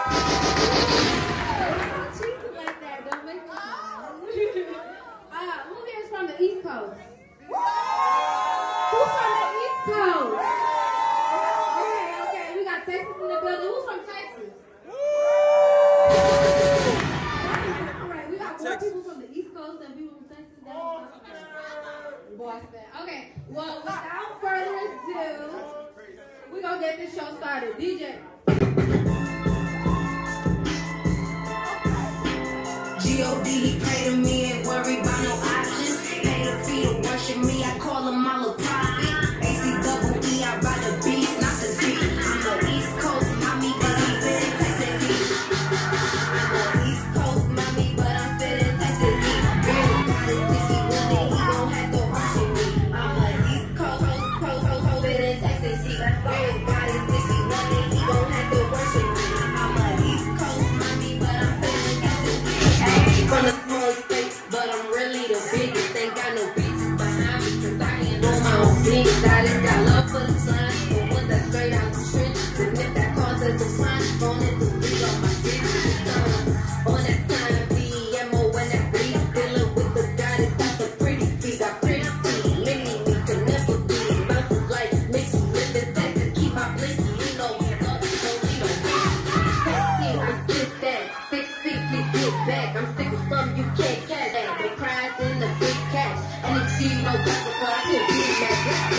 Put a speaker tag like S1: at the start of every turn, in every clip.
S1: Who here is from the East Coast? Who's from the East Coast? Okay, we got Texas in the building. Who's from Texas? Alright, we got more people from the East Coast than people from Texas. Boston. Okay, well, without further ado, we're gonna get this show started. DJ.
S2: G.O.D. he pray to me, ain't worried about no options. Pay the fee to worship me, I call him all a prophet. A-C-double-E, I ride the beast, not the D. I'm a East Coast mommy, but I'm fit in Texas E. I'm a East Coast mommy, but I'm fit in Texas E. Real God is sticky, one day he gon' have to worship me. I'm a East Coast, fit in Texas E. Real God is sticky, one day he gon' have to worship me. I'm a East Coast mommy, but I'm fit in Texas E. From the small state, but I'm really the biggest. Ain't got no bitches behind me, cause I handle my own business. I just got love for the sun, but once that straight out the trenches, and if that causes a crime, phone it to read on my business. On that time, BMO when that beat, dealing with the goddess, that's a pretty feet. Got pretty feet, mini me can never be. Bounces like Mickey, live in Texas, keep my blicky. You know we love it, so we don't win. 16, I spit that. 6 feet, please get back. I'm sick of some you can't catch. The prize in the big catch. And if you know back before I could be that.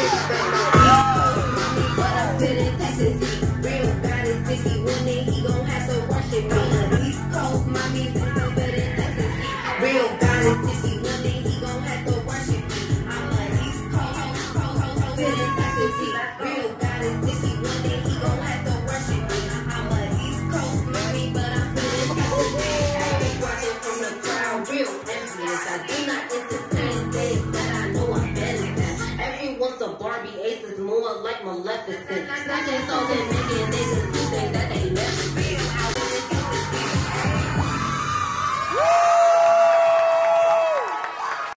S2: Mommy, but I'm fit in Texas. Real God is sticky. One day he gon' have to worship me. East Coast, mommy, but I'm fit in Texas. Real God is sticky. One day he gon' have to worship me. I'm a East Coast, fit in Texas. Real God is sticky. One day he gon' have to worship me. I'm a East Coast, mommy, but I'm fit in Texas. Watching from the crowd, real envious. I do not entertain things that I know I'm better than. Everyone's a Barbie, Ace is more like Maleficent. Snatching souls and making niggas do things that they never been.